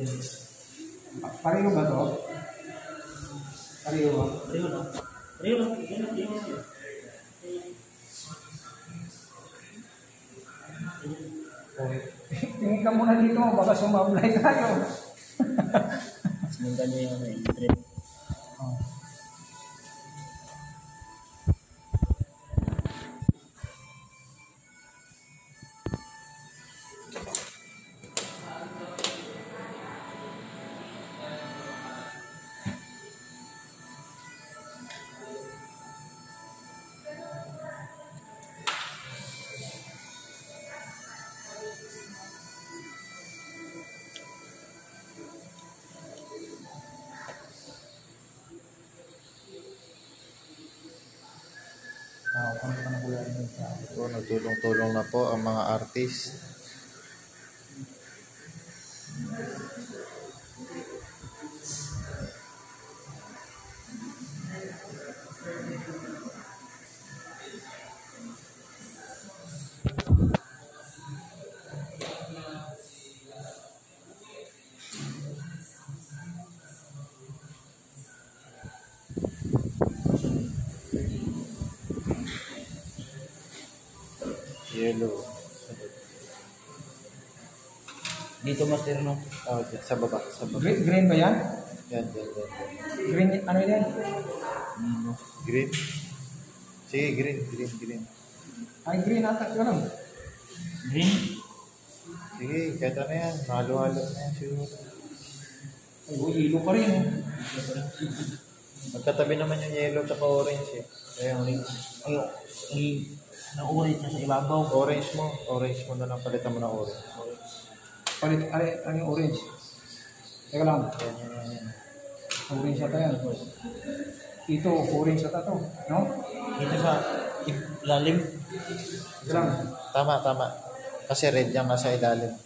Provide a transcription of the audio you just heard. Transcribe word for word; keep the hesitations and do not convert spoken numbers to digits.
Pareho ba to? Pareho ba? Pareho lang. Pareho lang. Pareho lang. Okay. Tingin ka muna dito, baka sumablay tayo. Sinundan niyo yung ano, trip. Oh. Ah, kung ano ko yan sa So, nagtulong-tulong na po ang mga artist. Yellow. Dito master no. Oh, sa baba, sa baba. green, green ba yan? Yan, yan, yan. Green, ano yan? Green. Sige, green, green, green. Ay, green ata ka lang. Green. Sige, kahit ano yan. Halo-halo na yan siguro. Ay, oh, ilo pa rin eh. Magkatabi naman yung yellow at orange eh. Kaya yung Ay, ay, na-orange na sa ibabaw. orange mo, orange mo na lang, palitan mo na orange. Palit, ay, ano yung orange? Teka lang. Yan, yan, yan, yan. Orange ata yan. Ito, orange ata to. No? Dito sa lalim. Teka lang. Tama, tama. Kasi red yung nasa ilalim.